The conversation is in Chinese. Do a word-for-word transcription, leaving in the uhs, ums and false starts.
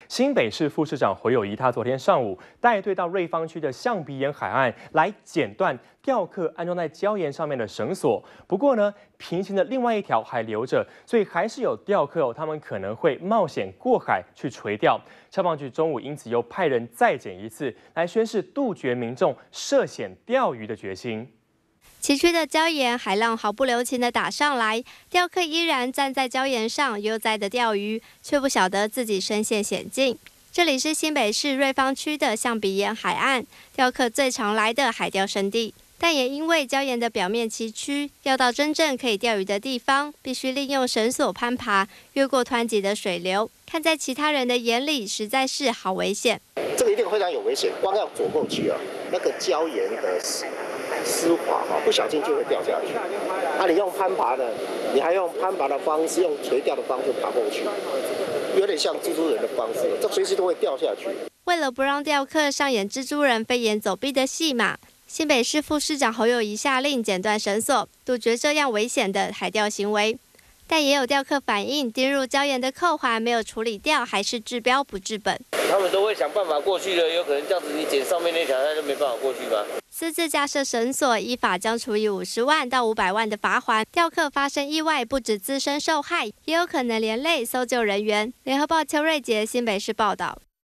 新北市副市长侯友宜，他昨天上午带队到瑞芳区的象鼻岩海岸来剪断钓客安装在礁岩上面的绳索。不过呢，平行的另外一条还留着，所以还是有钓客哦，他们可能会冒险过海去垂钓。消防局中午因此又派人再剪一次，来宣示杜绝民众涉险钓鱼的决心。 崎岖的礁岩，海浪毫不留情地打上来，钓客依然站在礁岩上悠哉地钓鱼，却不晓得自己身陷险境。这里是新北市瑞芳区的象鼻岩海岸，钓客最常来的海钓胜地。但也因为礁岩的表面崎岖，要到真正可以钓鱼的地方，必须利用绳索攀爬，越过湍急的水流。看在其他人的眼里，实在是好危险。 这个一定非常有危险，光要走过去啊，那个礁岩的 湿滑哈，不小心就会掉下去。那、啊、你用攀爬的，你还用攀爬的方式，用垂钓的方式爬过去，有点像蜘蛛人的方式，这随时都会掉下去。 为了不让钓客上演蜘蛛人飞檐走壁的戏码，新北市副市长侯友宜下令剪断绳索，杜绝这样危险的海钓行为。但也有钓客反映，钉入礁岩的扣环没有处理掉，还是治标不治本。 他们都会想办法过去的，有可能这样子你剪上面那条，他就没办法过去吧。 私自架设绳索，依法将处以五十万到五百万的罚锾。钓客发生意外，不止自身受害，也有可能连累搜救人员。联合报邱瑞杰新北市报道。